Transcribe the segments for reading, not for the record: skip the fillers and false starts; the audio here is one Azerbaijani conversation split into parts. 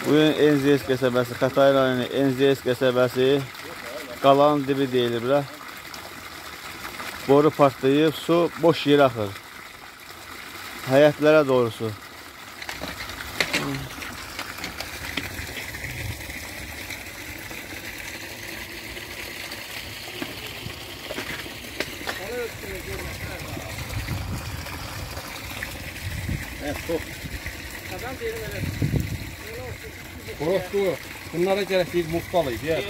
Bugün NZS qəsəbəsi, Xətai rayonu NZS qəsəbəsi qalanın dibi deyilir bura. Boru partlayıb, su boş yerə axır. Həyətlərə doğrusu. Orası bunlara gerek değil, muhtalıydı ya.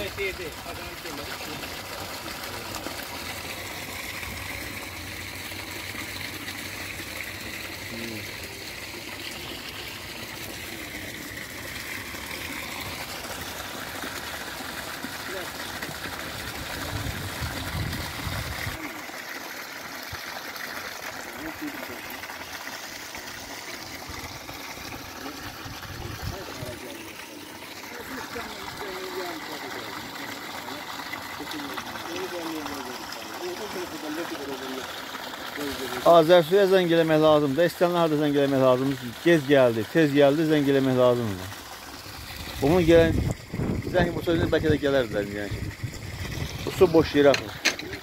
Azərsuya zəng eləmək lazımdır. İstənlər da zəng eləmək lazımdır. Gez gəldi, tez gəldi, zəng eləmək lazımdır. Bunun gələn zəng bu sözünü bəlkə də gələrdilər. Yəni. Bu su boş yerə axır.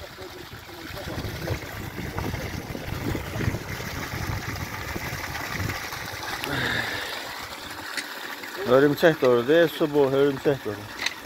Hörümçək doğru deyil, su bu, hörümçək doğru.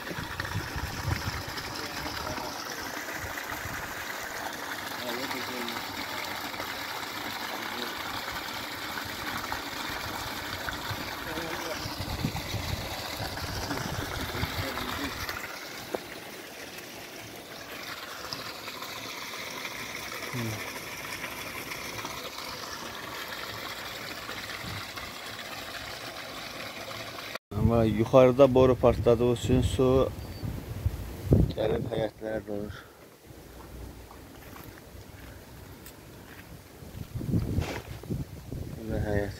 Ama yukarıda boru partladığı için su gelip həyətlərə dolur. Bu da həyət.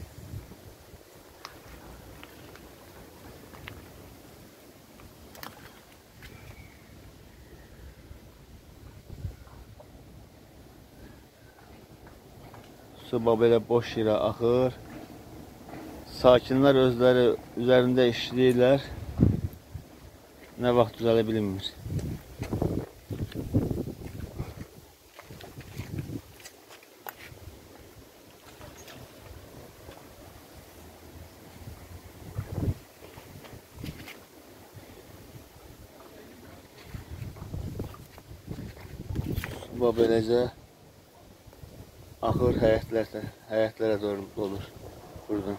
Su belə boş yerə axır. Sakinlər özləri üzərində işləyirlər. Nə vaxt düzələ bilinmir. Bu beləcə axır həyətlərə doğru dolur buradan.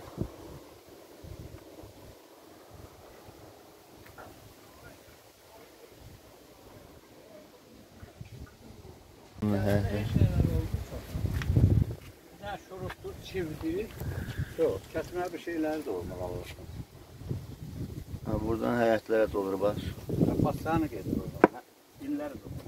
Şuruptur, çivdi. Yok, kesme bir şeyler de olmalı. Buradan həyətlərə dolur bax. Bassanı getir oradan. İlleri de.